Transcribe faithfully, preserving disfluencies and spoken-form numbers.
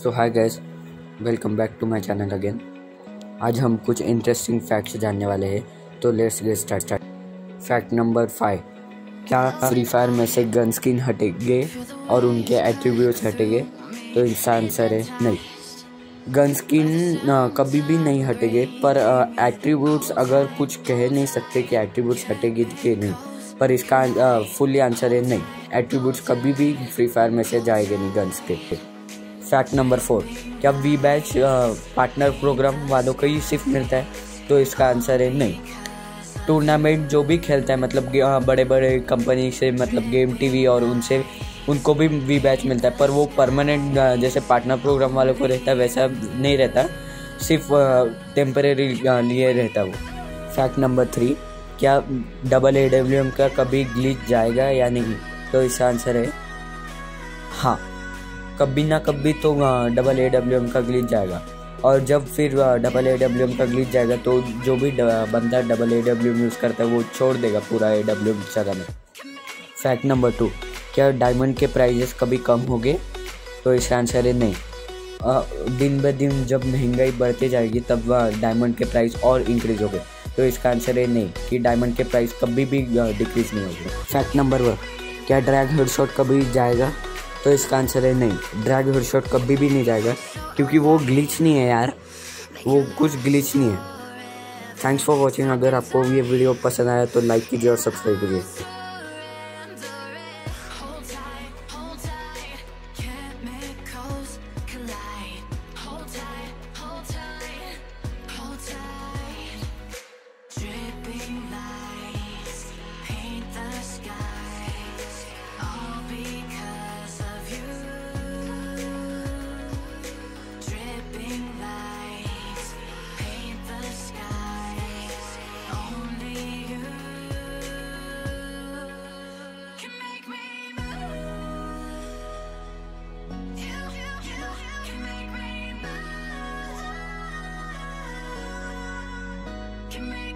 So hi guys, welcome back to my channel again. आज हम कुछ इंटरेस्टिंग फैक्ट्स जानने वाले हैं, तो let's get start start fact number five. क्या फ्री फायर में से गन स्किन हटेंगे और उनके एट्रीब्यूट्स हटेंगे? तो इसका आंसर है नहीं। गन स्किन कभी भी नहीं हटेंगे, पर एट्रीब्यूट्स अगर कुछ कह नहीं सकते कि एट्रीब्यूट्स हटेगी कि नहीं, पर इसका फुल्ली आंसर है नहीं। एट्रीब्यूट्स कभी भी फ्री फायर में से जाएंगे नहीं गन्स के। Fact number four. क्या वी बैच पार्टनर प्रोग्राम वालों को ही सिर्फ मिलता है? तो इसका आंसर है नहीं। टूर्नामेंट जो भी खेलता है, मतलब बड़े बड़े कंपनी से, मतलब गेम टीवी और उनसे, उनको भी वी बैच मिलता है, पर वो परमानेंट जैसे पार्टनर प्रोग्राम वालों को रहता है वैसा नहीं रहता, सिर्फ टेम्परेरी लिए रहता वो। Fact number three. क्या डबल ए डब्ल्यू एम का कभी ग्लिच जाएगा या नहीं? तो इसका आंसर है हाँ। कभी ना कभी तो डबल ए डब्ल्यू एम का ग्लिच जाएगा, और जब फिर डबल ए डब्ल्यू एम का ग्लिच जाएगा तो जो भी बंदा double A W M use करता है वो छोड़ देगा पूरा ए डब्ल्यू एम चलाना। Fact number two. क्या डायमंड के प्राइजेस कभी कम होंगे? तो इसका आंसर है नहीं। आ, दिन ब दिन जब महंगाई बढ़ती जाएगी तब डायमंड के प्राइस और इंक्रीज होंगे। तो इसका आंसर है नहीं, कि डायमंड के प्राइस कभी भी डिक्रीज नहीं होंगे। Fact number one. क्या ड्रैग हेडशॉट कभी जाएगा? तो इसका आंसर है नहीं। ड्रैग हेडशॉट कभी भी नहीं जाएगा, क्योंकि वो ग्लिच नहीं है यार, वो कुछ ग्लिच नहीं है। Thanks for watching. अगर आपको ये वीडियो पसंद आया तो लाइक कीजिए और सब्सक्राइब कीजिए। Can make